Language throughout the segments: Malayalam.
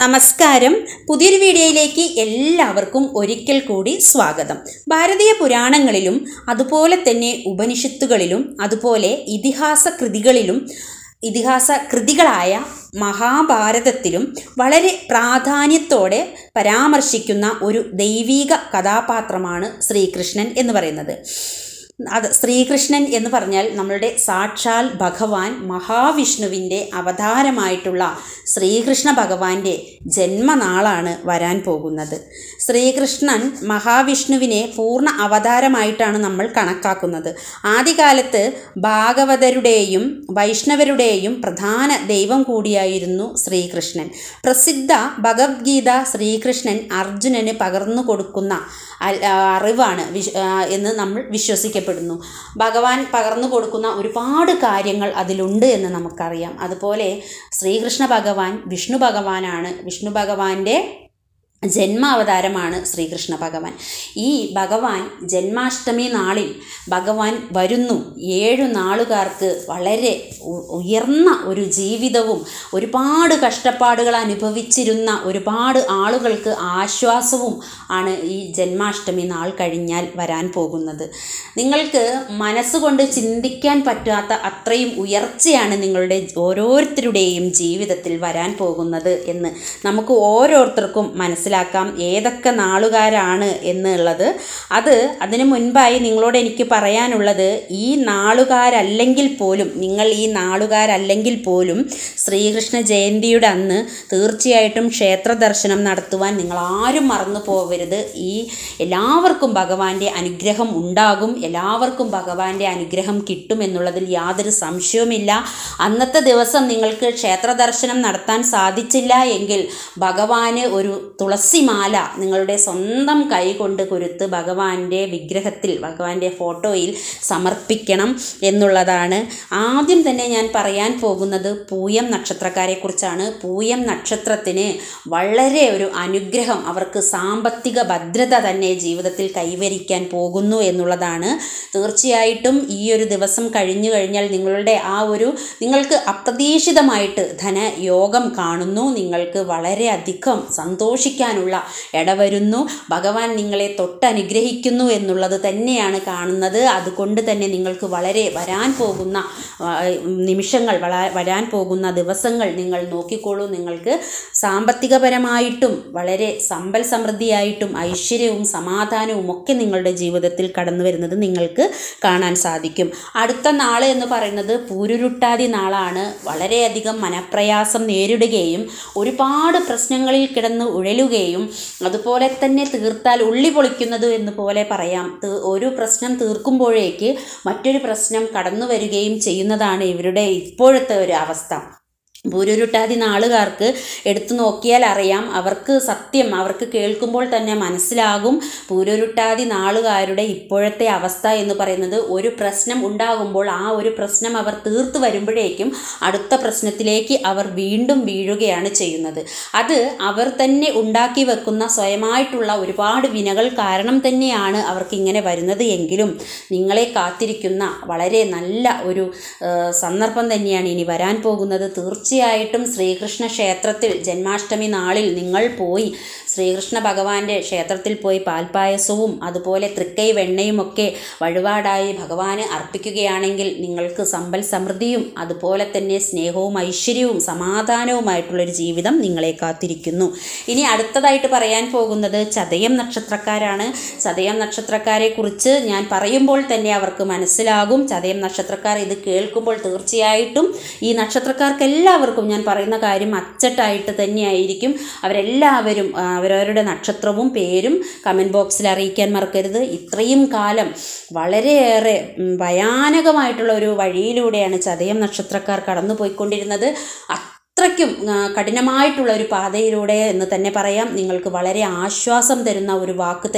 നമസ്കാരം. പുതിയൊരു വീഡിയോയിലേക്ക് എല്ലാവർക്കും ഒരിക്കൽ കൂടി സ്വാഗതം. ഭാരതീയ പുരാണങ്ങളിലും അതുപോലെ തന്നെ ഉപനിഷത്തുകളിലും അതുപോലെ ഇതിഹാസ കൃതികളായ മഹാഭാരതത്തിലും വളരെ പ്രാധാന്യത്തോടെ പരാമർശിക്കുന്ന ഒരു ദൈവിക കഥാപാത്രമാണ് ശ്രീകൃഷ്ണൻ എന്ന് പറയുന്നത്. ശ്രീകൃഷ്ണൻ എന്ന് പറഞ്ഞാൽ നമ്മളുടെ സാക്ഷാൽ ഭഗവാൻ മഹാവിഷ്ണുവിൻ്റെ അവതാരമായിട്ടുള്ള ശ്രീകൃഷ്ണ ഭഗവാന്റെ ജന്മനാളാണ് വരാൻ പോകുന്നത്. ശ്രീകൃഷ്ണൻ മഹാവിഷ്ണുവിനെ പൂർണ്ണ അവതാരമായിട്ടാണ് നമ്മൾ കണക്കാക്കുന്നത്. ആദ്യകാലത്ത് ഭാഗവതരുടെയും വൈഷ്ണവരുടെയും പ്രധാന ദൈവം കൂടിയായിരുന്നു ശ്രീകൃഷ്ണൻ. പ്രസിദ്ധ ഭഗവത്ഗീത ശ്രീകൃഷ്ണൻ അർജുനന് പകർന്നു കൊടുക്കുന്ന അറിവാണ് എന്ന് നമ്മൾ വിശ്വസിക്കപ്പെടുന്നു. ഭഗവാൻ പകർന്നു കൊടുക്കുന്ന ഒരുപാട് കാര്യങ്ങൾ അതിലുണ്ട് എന്ന് നമുക്കറിയാം. അതുപോലെ ശ്രീകൃഷ്ണ ഭഗവാൻ വിഷ്ണു ഭഗവാനാണ്. വിഷ്ണു ഭഗവാന്റെ ജന്മാവതാരമാണ് ശ്രീകൃഷ്ണ ഭഗവാൻ. ഈ ഭഗവാൻ ജന്മാഷ്ടമി നാളിൽ ഭഗവാൻ വരുന്നു. 7 നാളുകാർക്ക് വളരെ ഉയർന്ന ഒരു ജീവിതവും ഒരുപാട് കഷ്ടപ്പാടുകൾ അനുഭവിച്ചിരുന്ന ഒരുപാട് ആളുകൾക്ക് ആശ്വാസവും ആണ് ഈ ജന്മാഷ്ടമി നാൾ കഴിഞ്ഞാൽ വരാൻ പോകുന്നത്. നിങ്ങൾക്ക് മനസ്സുകൊണ്ട് ചിന്തിക്കാൻ പറ്റാത്ത അത്രയും ഉയർച്ചയാണ് നിങ്ങളുടെ ഓരോരുത്തരുടെയും ജീവിതത്തിൽ വരാൻ പോകുന്നത് എന്ന് നമുക്ക് ഓരോരുത്തർക്കും മനസ്സിലാക്കാം. ഏതൊക്കെ നാളുകാരാണ് എന്നുള്ളത്. അതിനു മുൻപായി നിങ്ങളോട് എനിക്ക് പറയാനുള്ളത്, ഈ നാളുകാരല്ലെങ്കിൽ പോലും ശ്രീകൃഷ്ണ ജയന്തിയുടെ അന്ന് തീർച്ചയായിട്ടും ക്ഷേത്ര ദർശനം നടത്തുവാൻ നിങ്ങൾ ആരും മറന്നു പോകരുത്. എല്ലാവർക്കും ഭഗവാന്റെ അനുഗ്രഹം ഉണ്ടാകും. എല്ലാവർക്കും ഭഗവാന്റെ അനുഗ്രഹം കിട്ടുമെന്നുള്ളതിൽ യാതൊരു സംശയവുമില്ല. അന്നത്തെ ദിവസം നിങ്ങൾക്ക് ക്ഷേത്ര ദർശനം നടത്താൻ സാധിച്ചില്ല എങ്കിൽ ഭഗവാന് ഒരു തുളസിമാല നിങ്ങളുടെ സ്വന്തം കൈ കൊണ്ട് കുരുത്ത് ഭഗവാന്റെ വിഗ്രഹത്തിൽ, ഭഗവാന്റെ ഫോട്ടോയിൽ സമർപ്പിക്കണം എന്നുള്ളതാണ്. ആദ്യം തന്നെ ഞാൻ പറയാൻ പോകുന്നത് പൂയം നക്ഷത്രക്കാരെ കുറിച്ചാണ്. പൂയം നക്ഷത്രത്തിന് വളരെ ഒരു അനുഗ്രഹം, അവർക്ക് സാമ്പത്തിക ഭദ്രത തന്നെ ജീവിതത്തിൽ കൈവരിക്കാൻ പോകുന്നു എന്നുള്ളതാണ്. തീർച്ചയായിട്ടും ഈ ഒരു ദിവസം കഴിഞ്ഞു കഴിഞ്ഞാൽ നിങ്ങൾക്ക് അപ്രതീക്ഷിതമായിട്ട് ധനയോഗം കാണുന്നു. നിങ്ങൾക്ക് വളരെയധികം സന്തോഷിക്കാനുള്ള ഇടവരുന്നു. ഭഗവാൻ നിങ്ങളെ തൊട്ടനുഗ്രഹിക്കുന്നു എന്നുള്ളത് തന്നെയാണ് കാണുന്നത്. അതുകൊണ്ട് തന്നെ നിങ്ങൾക്ക് വളരെ വരാൻ പോകുന്ന നിമിഷങ്ങൾ, വരാൻ പോകുന്ന ദിവസങ്ങൾ നിങ്ങൾ നോക്കിക്കോളൂ. നിങ്ങൾക്ക് സാമ്പത്തികപരമായിട്ടും വളരെ സമ്പൽ സമൃദ്ധിയായിട്ടും ഐശ്വര്യവും സമാധാനവും ഒക്കെ നിങ്ങളുടെ ജീവിതത്തിൽ കടന്നു വരുന്നത് നിങ്ങൾക്ക് കാണാൻ സാധിക്കും. അടുത്ത നാൾ എന്ന് പറയുന്നത് പൂരുരുട്ടാതി നാളാണ്. വളരെയധികം മനപ്രയാസം നേരിടുകയും ഒരുപാട് പ്രശ്നങ്ങളിൽ കിടന്ന് ഉഴലുകയും അതുപോലെ തന്നെ തീർത്താൽ ഉള്ളി പൊളിക്കുന്നത് എന്ന് പോലെ പറയാം. ഒരു പ്രശ്നം തീർക്കുമ്പോഴേക്ക് മറ്റൊരു പ്രശ്നം കടന്നു വരികയും ചെയ്യുന്നതാണ് ഇവരുടെ ഇപ്പോഴത്തെ ഒരു അവസ്ഥ. പൂരുരുട്ടാതി നാളുകാർക്ക് എടുത്തു നോക്കിയാൽ അറിയാം. അവർക്ക് കേൾക്കുമ്പോൾ തന്നെ മനസ്സിലാകും. പൂരുരുട്ടാതി നാളുകാരുടെ ഇപ്പോഴത്തെ അവസ്ഥ എന്ന് പറയുന്നത്, ഒരു പ്രശ്നം ഉണ്ടാകുമ്പോൾ ആ ഒരു പ്രശ്നം അവർ തീർത്തു വരുമ്പോഴേക്കും അടുത്ത പ്രശ്നത്തിലേക്ക് അവർ വീണ്ടും വീഴുകയാണ് ചെയ്യുന്നത്. അത് അവർ തന്നെ ഉണ്ടാക്കി വെക്കുന്ന സ്വയമായിട്ടുള്ള ഒരുപാട് വിനകൾ കാരണം തന്നെയാണ് അവർക്ക് ഇങ്ങനെ വരുന്നത്. എങ്കിലും നിങ്ങളെ കാത്തിരിക്കുന്ന വളരെ നല്ല ഒരു സന്ദർഭം തന്നെയാണ് ഇനി വരാൻ പോകുന്നത്. തീർച്ചയായിട്ടും ശ്രീകൃഷ്ണ ക്ഷേത്രത്തിൽ ജന്മാഷ്ടമി നാളിൽ നിങ്ങൾ പോയി ശ്രീകൃഷ്ണ ഭഗവാന്റെ ക്ഷേത്രത്തിൽ പോയി പാൽപ്പായസവും അതുപോലെ തൃക്കൈ വെണ്ണയും ഒക്കെ വഴിപാടായി ഭഗവാന് അർപ്പിക്കുകയാണെങ്കിൽ നിങ്ങൾക്ക് സമ്പൽ സമൃദ്ധിയും അതുപോലെ തന്നെ സ്നേഹവും ഐശ്വര്യവും സമാധാനവുമായിട്ടുള്ളൊരു ജീവിതം നിങ്ങളെ കാത്തിരിക്കുന്നു. ഇനി അടുത്തതായിട്ട് പറയാൻ പോകുന്നത് ചതയം നക്ഷത്രക്കാരാണ്. ചതയം നക്ഷത്രക്കാരെ കുറിച്ച് ഞാൻ പറയുമ്പോൾ തന്നെ അവർക്ക് മനസ്സിലാകും. ചതയം നക്ഷത്രക്കാർ ഇത് കേൾക്കുമ്പോൾ തീർച്ചയായിട്ടും ഈ നക്ഷത്രക്കാർക്കെല്ലാവർക്കും ഞാൻ പറയുന്ന കാര്യം അച്ചട്ടായിട്ട് തന്നെയായിരിക്കും. അവരെല്ലാവരും അവരവരുടെ നക്ഷത്രവും പേരും കമൻറ്റ് ബോക്സിൽ അറിയിക്കാൻ മറക്കരുത്. ഇത്രയും കാലം വളരെയേറെ ഭയാനകമായിട്ടുള്ള ഒരു വഴിയിലൂടെയാണ് ചതയം നക്ഷത്രക്കാർ കടന്നു പോയിക്കൊണ്ടിരുന്നത്. അത്രയ്ക്കും കഠിനമായിട്ടുള്ള ഒരു പാതയിലൂടെ എന്ന് തന്നെ പറയാം. നിങ്ങൾക്ക് വളരെ ആശ്വാസം തരുന്ന ഒരു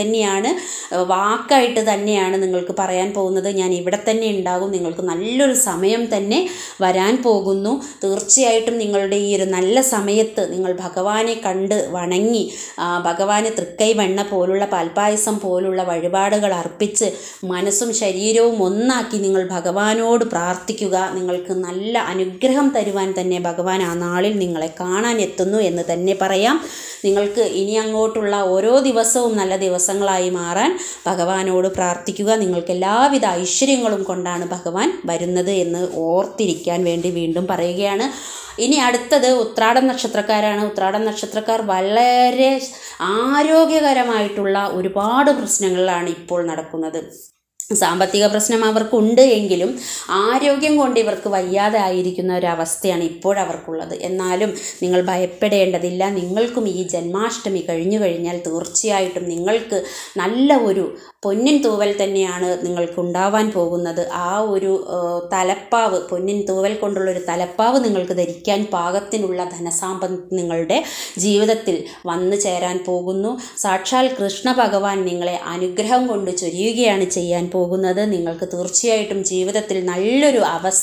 വാക്കായിട്ട് തന്നെയാണ് നിങ്ങൾക്ക് പറയാൻ പോകുന്നത്. ഞാൻ ഇവിടെ തന്നെ ഉണ്ടാകും. നിങ്ങൾക്ക് നല്ലൊരു സമയം തന്നെ വരാൻ പോകുന്നു. തീർച്ചയായിട്ടും നിങ്ങളുടെ ഈ ഒരു നല്ല സമയത്ത് നിങ്ങൾ ഭഗവാനെ കണ്ട് വണങ്ങി ഭഗവാന് തൃക്കൈ വെണ്ണ പോലുള്ള പാൽപ്പായസം പോലുള്ള വഴിപാടുകൾ അർപ്പിച്ച് മനസ്സും ശരീരവും ഒന്നാക്കി നിങ്ങൾ ഭഗവാനോട് പ്രാർത്ഥിക്കുക. നിങ്ങൾക്ക് നല്ല അനുഗ്രഹം തരുവാൻ തന്നെ ഭഗവാൻ ആ നാളിൽ നിങ്ങളെ കാണാൻ എത്തുന്നു എന്ന് തന്നെ പറയാം. നിങ്ങൾക്ക് ഇനി അങ്ങോട്ടുള്ള ഓരോ ദിവസവും നല്ല ദിവസങ്ങളായി മാറാൻ ഭഗവാനോട് പ്രാർത്ഥിക്കുക. നിങ്ങൾക്ക് എല്ലാവിധ ഐശ്വര്യങ്ങളും കൊണ്ടാണ് ഭഗവാൻ വരുന്നത് എന്ന് ഓർത്തിരിക്കാൻ വേണ്ടി വീണ്ടും പറയുകയാണ്. ഇനി അടുത്തത് ഉത്രാടം നക്ഷത്രക്കാരാണ്. ഉത്രാടം നക്ഷത്രക്കാർ വളരെ ആരോഗ്യകരമായിട്ടുള്ള ഒരുപാട് പ്രശ്നങ്ങളിലാണ് ഇപ്പോൾ നടക്കുന്നത്. സാമ്പത്തിക പ്രശ്നം അവർക്കുണ്ട് എങ്കിലും ആരോഗ്യം കൊണ്ട് ഇവർക്ക് വയ്യാതെ ആയിരിക്കുന്ന ഒരവസ്ഥയാണ് ഇപ്പോഴവർക്കുള്ളത്. എന്നാലും നിങ്ങൾ ഭയപ്പെടേണ്ടതില്ല. നിങ്ങൾക്കും ഈ ജന്മാഷ്ടമി കഴിഞ്ഞു കഴിഞ്ഞാൽ തീർച്ചയായിട്ടും നിങ്ങൾക്ക് നല്ല ഒരു പൊന്നിൻ തൂവൽ തന്നെയാണ് നിങ്ങൾക്കുണ്ടാവാൻ പോകുന്നത്. ആ ഒരു തലപ്പാവ്, പൊന്നിൻ തൂവൽ കൊണ്ടുള്ളൊരു തലപ്പാവ് നിങ്ങൾക്ക് ധരിക്കാൻ പാകത്തിനുള്ള ധനസാമ്പത്ത് നിങ്ങളുടെ ജീവിതത്തിൽ വന്നു ചേരാൻ പോകുന്നു. സാക്ഷാൽ കൃഷ്ണ ഭഗവാൻ നിങ്ങളെ അനുഗ്രഹം കൊണ്ട് ചൊരിയുകയാണ് ചെയ്യാൻ പോകുന്നത്. നിങ്ങൾക്ക് തീർച്ചയായിട്ടും ജീവിതത്തിൽ നല്ലൊരു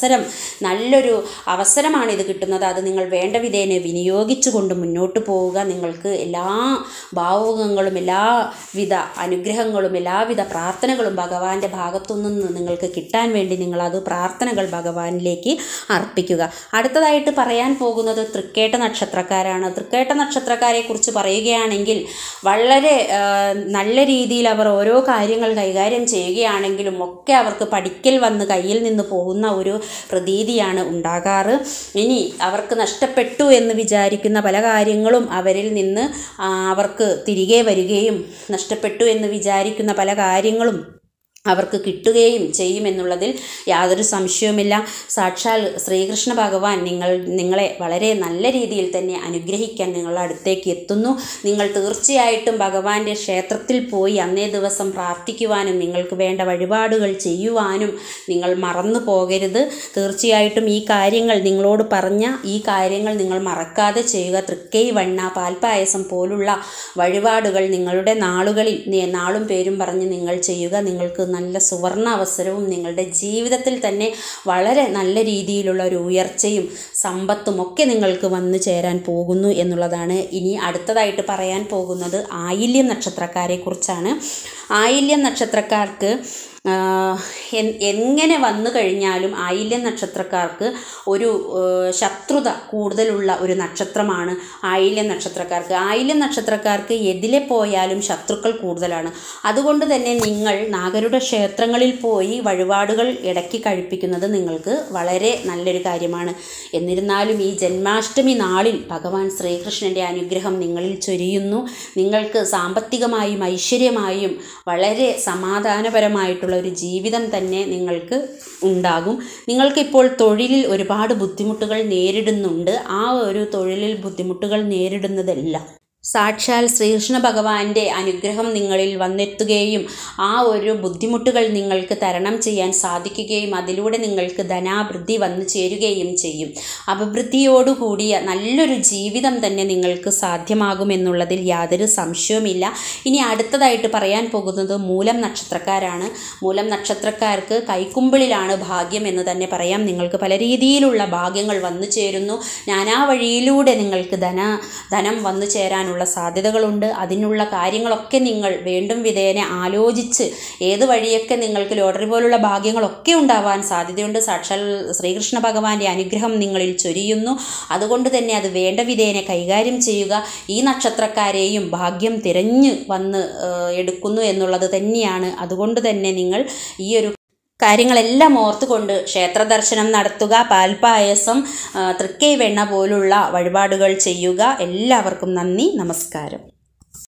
അവസരമാണ് ഇത് കിട്ടുന്നത്. അത് നിങ്ങൾ വേണ്ട വിധേന വിനിയോഗിച്ചുകൊണ്ട് മുന്നോട്ട് പോവുക. നിങ്ങൾക്ക് എല്ലാ ഭാവുകങ്ങളും എല്ലാവിധ അനുഗ്രഹങ്ങളും എല്ലാവിധ പ്രാർത്ഥനകളും ഭഗവാന്റെ ഭാഗത്തുനിന്ന് നിങ്ങൾക്ക് കിട്ടാൻ വേണ്ടി നിങ്ങളത് പ്രാർത്ഥനകൾ ഭഗവാനിലേക്ക് അർപ്പിക്കുക. അടുത്തതായിട്ട് പറയാൻ പോകുന്നത് തൃക്കേട്ട നക്ഷത്രക്കാരാണ്. തൃക്കേട്ട നക്ഷത്രക്കാരെ കുറിച്ച് പറയുകയാണെങ്കിൽ വളരെ നല്ല രീതിയിൽ അവർ ഓരോ കാര്യങ്ങൾ കൈകാര്യം ചെയ്യുകയാണെങ്കിലും ഒക്കെ അവർക്ക് പഠിക്കൽ വന്ന് കയ്യിൽ നിന്ന് പോകുന്ന ഒരു പ്രതീതിയാണ് ഉണ്ടാകാറ്. ഇനി അവർക്ക് നഷ്ടപ്പെട്ടു എന്ന് വിചാരിക്കുന്ന പല കാര്യങ്ങളും അവരിൽ നിന്ന് അവർക്ക് തിരികെ വരികയും നഷ്ടപ്പെട്ടു എന്ന് വിചാരിക്കുന്ന പല കാര്യങ്ങളും അവർക്ക് കിട്ടുകയും ചെയ്യുമെന്നുള്ളതിൽ യാതൊരു സംശയവുമില്ല. സാക്ഷാൽ ശ്രീകൃഷ്ണ ഭഗവാൻ നിങ്ങളെ വളരെ നല്ല രീതിയിൽ തന്നെ അനുഗ്രഹിക്കാൻ നിങ്ങളുടെ അടുത്തേക്ക് എത്തുന്നു. നിങ്ങൾ തീർച്ചയായിട്ടും ഭഗവാന്റെ ക്ഷേത്രത്തിൽ പോയി അന്നേ ദിവസം പ്രാർത്ഥിക്കുവാനും നിങ്ങൾക്ക് വേണ്ട വഴിപാടുകൾ ചെയ്യുവാനും നിങ്ങൾ മറന്നു പോകരുത്. തീർച്ചയായിട്ടും ഈ കാര്യങ്ങൾ നിങ്ങളോട് പറഞ്ഞ ഈ കാര്യങ്ങൾ നിങ്ങൾ മറക്കാതെ ചെയ്യുക. തൃക്കൈ വണ്ണ, പാൽപ്പായസം പോലുള്ള വഴിപാടുകൾ നിങ്ങളുടെ നാളുകളിൽ നാളും പേരും പറഞ്ഞ് നിങ്ങൾ ചെയ്യുക. നിങ്ങൾക്ക് നല്ല സുവർണ അവസരവും നിങ്ങളുടെ ജീവിതത്തിൽ തന്നെ വളരെ നല്ല രീതിയിലുള്ള ഒരു ഉയർച്ചയും സമ്പത്തും ഒക്കെ നിങ്ങൾക്ക് വന്നു ചേരാൻ പോകുന്നു എന്നുള്ളതാണ്. ഇനി അടുത്തതായിട്ട് പറയാൻ പോകുന്നത് ആയില്യം നക്ഷത്രക്കാരെ കുറിച്ചാണ്. ആയില്യം നക്ഷത്രക്കാർക്ക് എങ്ങനെ വന്നു കഴിഞ്ഞാലും ആയില്യം നക്ഷത്രക്കാർക്ക് ഒരു ശത്രുത കൂടുതലുള്ള ഒരു നക്ഷത്രമാണ് ആയില്യം നക്ഷത്രക്കാർക്ക്. ആയില്യം നക്ഷത്രക്കാർക്ക് എതിലെ പോയാലും ശത്രുക്കൾ കൂടുതലാണ്. അതുകൊണ്ട് തന്നെ നിങ്ങൾ നാഗരുടെ ക്ഷേത്രങ്ങളിൽ പോയി വഴിപാടുകൾ ഇടയ്ക്ക് കഴിപ്പിക്കുന്നത് നിങ്ങൾക്ക് വളരെ നല്ലൊരു കാര്യമാണ്. എന്നിരുന്നാലും ഈ ജന്മാഷ്ടമി നാളിൽ ഭഗവാൻ ശ്രീകൃഷ്ണൻ്റെ അനുഗ്രഹം നിങ്ങളിൽ ചൊരിയുന്നു. നിങ്ങൾക്ക് സാമ്പത്തികമായും ഐശ്വര്യമായും വളരെ സമാധാനപരമായിട്ടുള്ള ഒരു ജീവിതം തന്നെ നിങ്ങൾക്ക് ഉണ്ടാകും. നിങ്ങൾക്കിപ്പോൾ തൊഴിലിൽ ഒരുപാട് ബുദ്ധിമുട്ടുകൾ നേരിടുന്നുണ്ട്. ആ ഒരു തൊഴിലിൽ ബുദ്ധിമുട്ടുകൾ നേരിടുന്നതെല്ലാം സാക്ഷാൽ ശ്രീകൃഷ്ണ ഭഗവാന്റെ അനുഗ്രഹം നിങ്ങളിൽ വന്നെത്തുകയും ആ ഒരു ബുദ്ധിമുട്ടുകൾ നിങ്ങൾക്ക് തരണം ചെയ്യാൻ സാധിക്കുകയും അതിലൂടെ നിങ്ങൾക്ക് ധനാഭിവൃദ്ധി വന്നു ചേരുകയും ചെയ്യും. അഭിവൃദ്ധിയോടുകൂടിയ നല്ലൊരു ജീവിതം തന്നെ നിങ്ങൾക്ക് സാധ്യമാകുമെന്നുള്ളതിൽ യാതൊരു സംശയവുമില്ല. ഇനി അടുത്തതായിട്ട് പറയാൻ പോകുന്നത് മൂലം നക്ഷത്രക്കാരാണ്. മൂലം നക്ഷത്രക്കാർക്ക് കൈക്കുമ്പിളിലാണ് ഭാഗ്യം എന്ന് തന്നെ പറയാം. നിങ്ങൾക്ക് പല രീതിയിലുള്ള ഭാഗ്യങ്ങൾ വന്നു ചേരുന്നു. നാനാ വഴിയിലൂടെ നിങ്ങൾക്ക് ധനം വന്നു ചേരാനുള്ള സാധ്യതകളുണ്ട്. അതിനുള്ള കാര്യങ്ങളൊക്കെ നിങ്ങൾ വേണ്ടും വിധേന ആലോചിച്ച് ഏത് വഴിയൊക്കെ നിങ്ങൾക്ക് ലോട്ടറി പോലുള്ള ഭാഗ്യങ്ങളൊക്കെ ഉണ്ടാവാൻ സാധ്യതയുണ്ട്. സാക്ഷാൽ ശ്രീകൃഷ്ണ ഭഗവാന്റെ അനുഗ്രഹം നിങ്ങളിൽ ചൊരിയുന്നു. അതുകൊണ്ട് തന്നെ അത് വേണ്ട വിധേന കൈകാര്യം ചെയ്യുക. ഈ നക്ഷത്രക്കാരെയും ഭാഗ്യം തിരഞ്ഞു വന്ന് എടുക്കുന്നു എന്നുള്ളത് തന്നെയാണ്. അതുകൊണ്ട് തന്നെ നിങ്ങൾ ഈ ഒരു കാര്യങ്ങളെല്ലാം ഓർത്തുകൊണ്ട് ക്ഷേത്ര ദർശനം നടത്തുക. പാൽപ്പായസം, തൃക്കൈ വെണ്ണ പോലുള്ള വഴിപാടുകൾ ചെയ്യുക. എല്ലാവർക്കും നന്ദി, നമസ്കാരം.